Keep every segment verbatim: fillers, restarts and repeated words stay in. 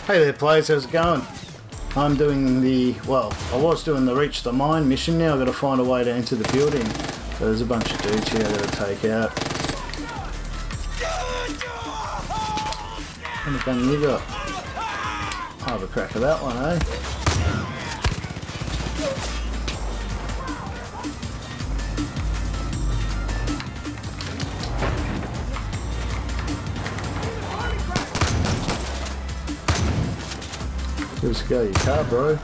Hey there players, how's it going? I'm doing the, well, I was doing the reach the mine mission. Now I've got to find a way to enter the building. So there's a bunch of dudes here I've got to take out. How many gun you got? I'll have a crack at that one, eh? Give us a go, your car, bro.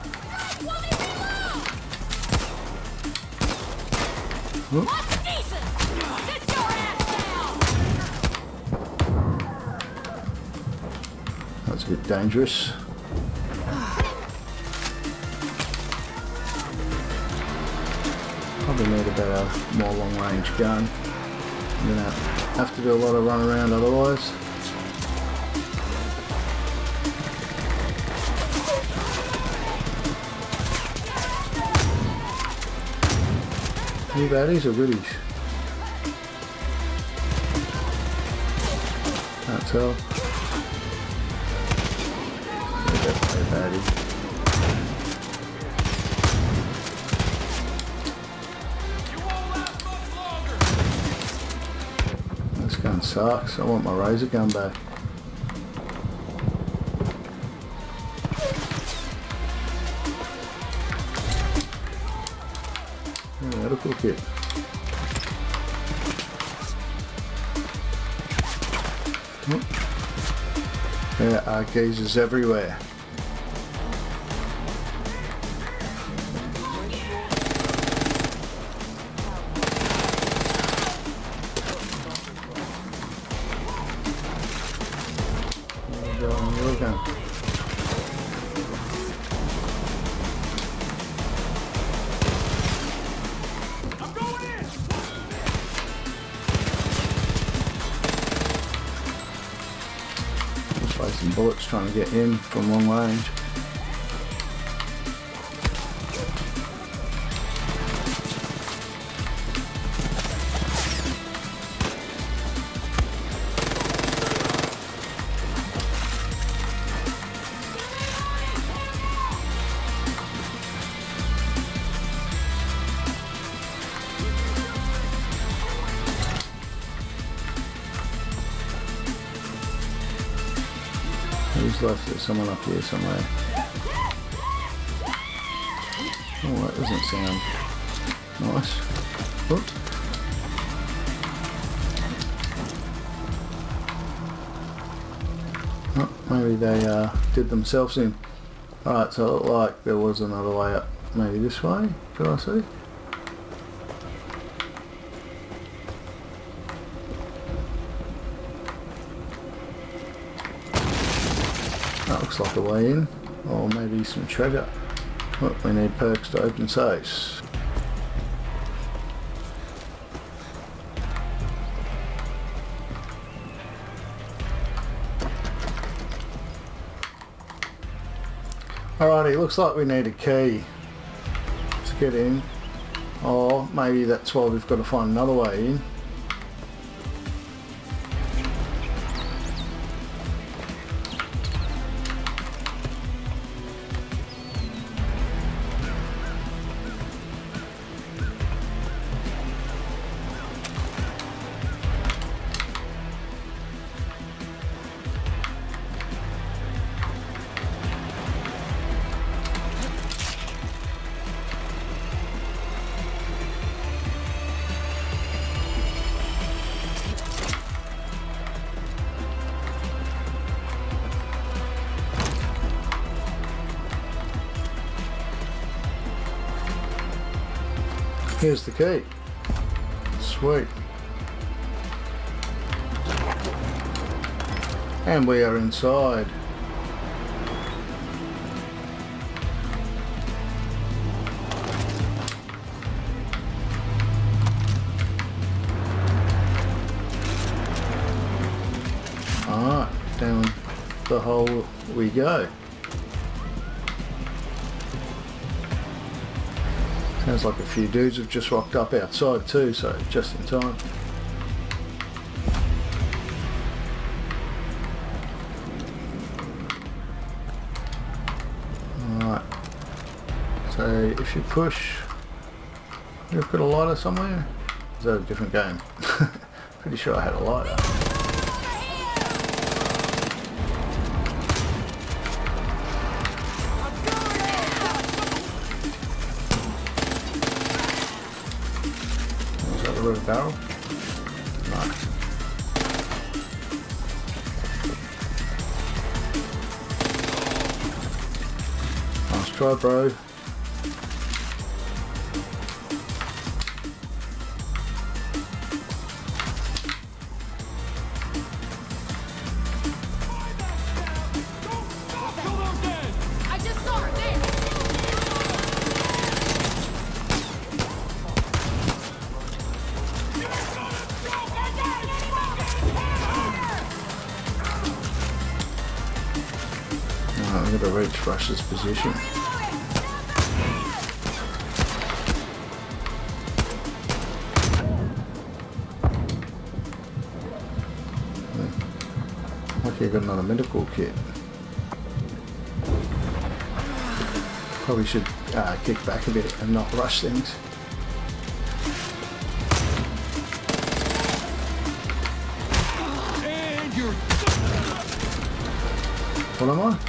Oop. That's a bit dangerous. Probably need a better, more long-range gun. I'm gonna have to do a lot of run around otherwise. New baddies or goodies? Can't tell. Yeah, definitely a baddie. This gun sucks. I want my razor gun back. Medical kit. Oh. There are geezers everywhere. Go on your gun. Some bullets trying to get in from long range. Who's left? There's someone up here somewhere. Oh, that doesn't sound nice. Oops. Oh, maybe they uh, did themselves in. Alright, so it looked like there was another way up. Maybe this way? Could I see? That looks like a way in, or maybe some treasure. Oh, we need perks to open safes. Alrighty, looks like we need a key to get in, or maybe that's why we've got to find another way in. Here's the key. Sweet. And we are inside. Alright, down the hole we go. Sounds like a few dudes have just rocked up outside too, so just in time. Right. So if you push, you've got a lighter somewhere. Is that a different game? Pretty sure I had a lighter. Was that the red barrel? No. Nice try, bro. I'm going to reach Rush's position. Lucky I got another medical kit. Probably should uh, kick back a bit and not rush things. What am I?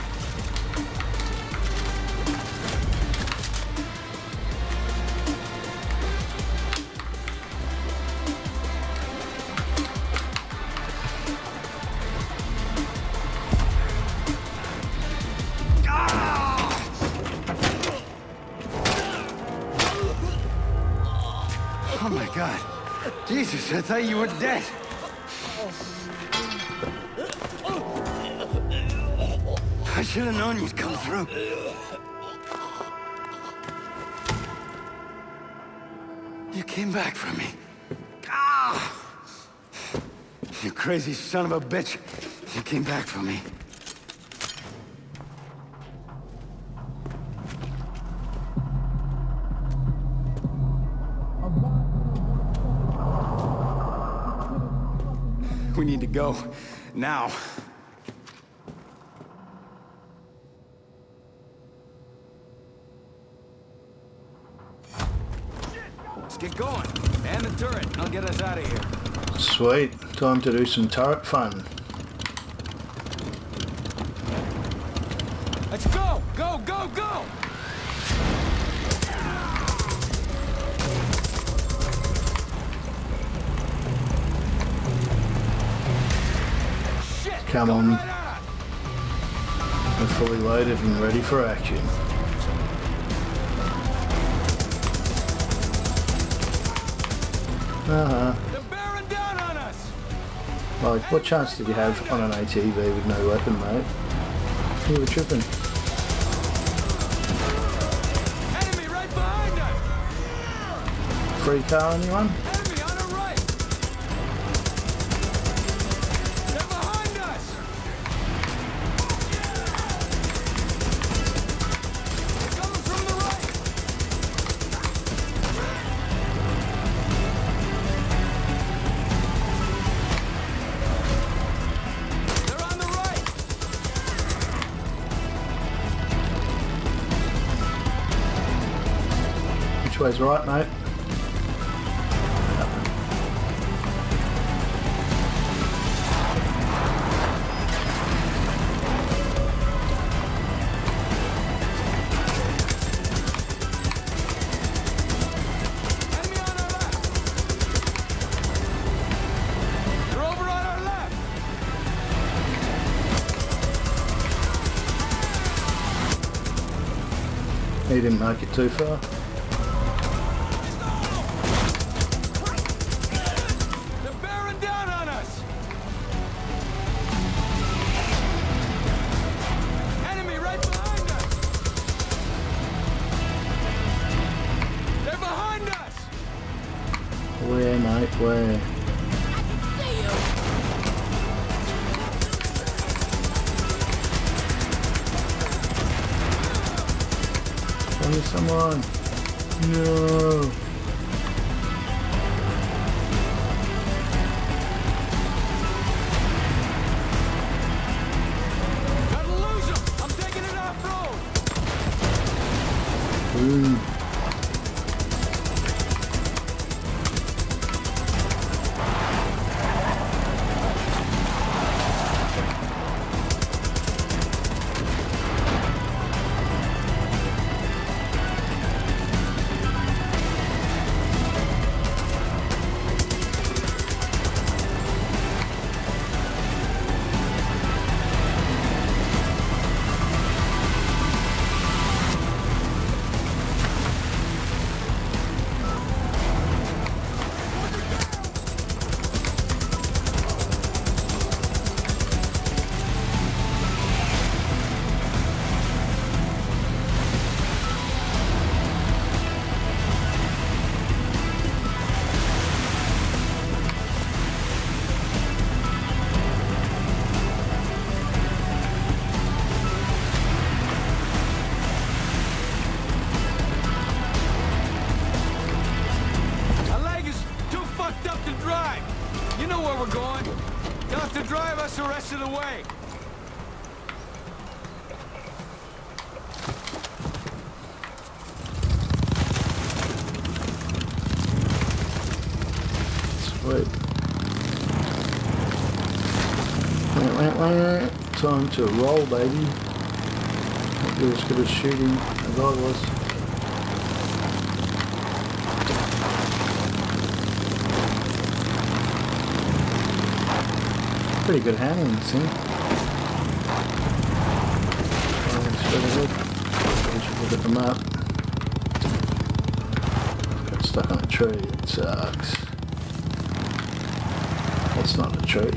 Oh my God. Jesus, I thought you were dead. I should have known you'd come through. You came back for me. Ah! You crazy son of a bitch. You came back for me. We need to go. Now. Let's get going. And the turret. I'll get us out of here. Sweet. Time to do some turret fun. Let's go! Go, go, go! Come on. We're fully loaded and ready for action. Uh-huh. They're bearing down on us. Like, what chance did you have on an A T V with no weapon, mate? You were tripping. Enemy right behind us. Free car, anyone? Enemy on our right. They're behind us. They're coming from the right. They're on the right. Which way's right, mate? Enemy on our left. They're over on our left. He didn't make it too far. They're bearing down on us. Enemy right behind us. They're behind us. Where, mate, where? Find someone. No. Gotta lose them. I'm taking it off road. we're going. You'll have to drive us the rest of the way. Sweet. Wah, wah, wah. Time to roll, baby. Not do as good as shooting as I was. Pretty good handling this thing. Going straight ahead. I should look at the map. Got stuck on a tree, it sucks. That's not a tree.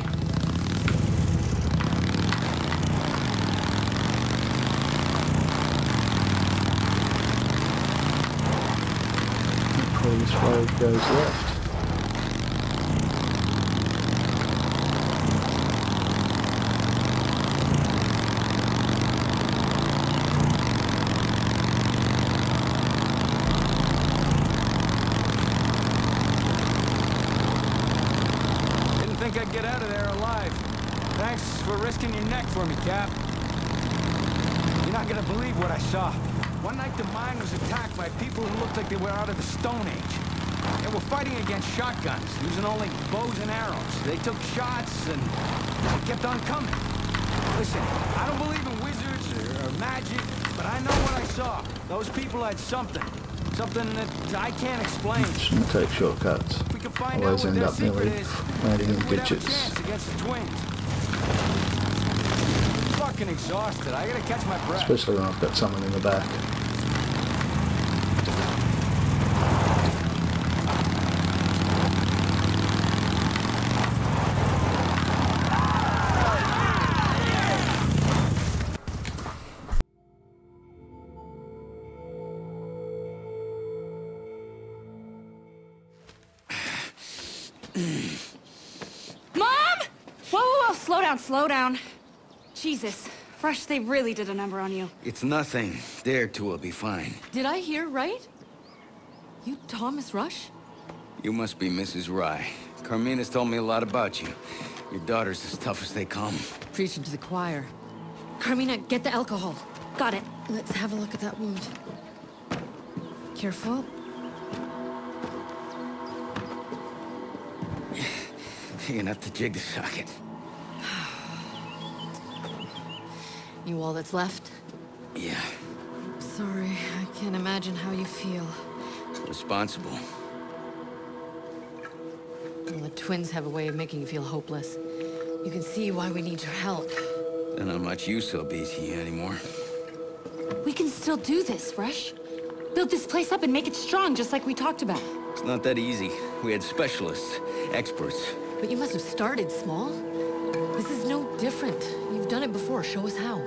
Hopefully this road goes left. I'd get out of there alive. Thanks for risking your neck for me, Cap. You're not gonna believe what I saw. One night the mine was attacked by people who looked like they were out of the Stone Age. They were fighting against shotguns, using only bows and arrows. They took shots and they kept on coming. Listen, I don't believe in wizards or, or magic, but I know what I saw. Those people had something. Something that I can't explain. Shouldn't take shortcuts. We can find Always out what end their up secret nearly is. landing in We'd have a ditches. chance against the twins. Fucking exhausted. I gotta catch my breath. Especially when I've got someone in the back. Mom! Whoa, whoa, whoa, slow down, slow down. Jesus, Rush, they really did a number on you. It's nothing. Their two will be fine. Did I hear right? You Thomas Rush? You must be Missus Rye. Carmina's told me a lot about you. Your daughter's as tough as they come. Preaching to the choir. Carmina, get the alcohol. Got it. Let's have a look at that wound. Careful. You're gonna have to jig the socket. You all that's left? Yeah. Sorry, I can't imagine how you feel. Responsible. Well, the twins have a way of making you feel hopeless. You can see why we need your help. They're not much use of B T anymore. We can still do this, Rush. Build this place up and make it strong, just like we talked about. It's not that easy. We had specialists, experts. But you must have started small. This is no different. You've done it before. Show us how.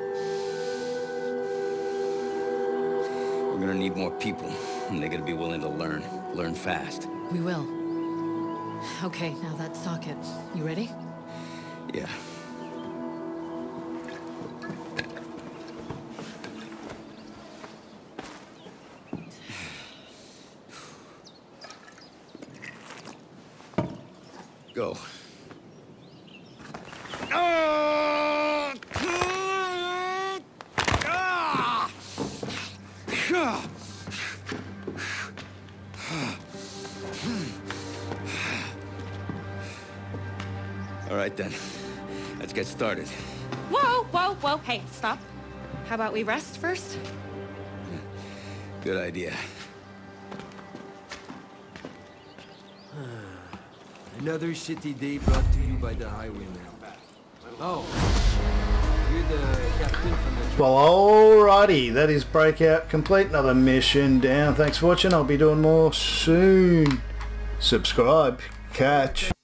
We're gonna need more people, and they're gonna be willing to learn. Learn fast. We will. Okay, now that socket. You ready? Yeah. Go. Ah! Ah! All right then, let's get started. Whoa, whoa, whoa, hey, stop. How about we rest first? Good idea. Another shitty day brought to you by the highwayman. Oh, you're the captain from the... Well, alrighty, that is Breakout complete. Another mission down. Thanks for watching. I'll be doing more soon. Subscribe. Catch.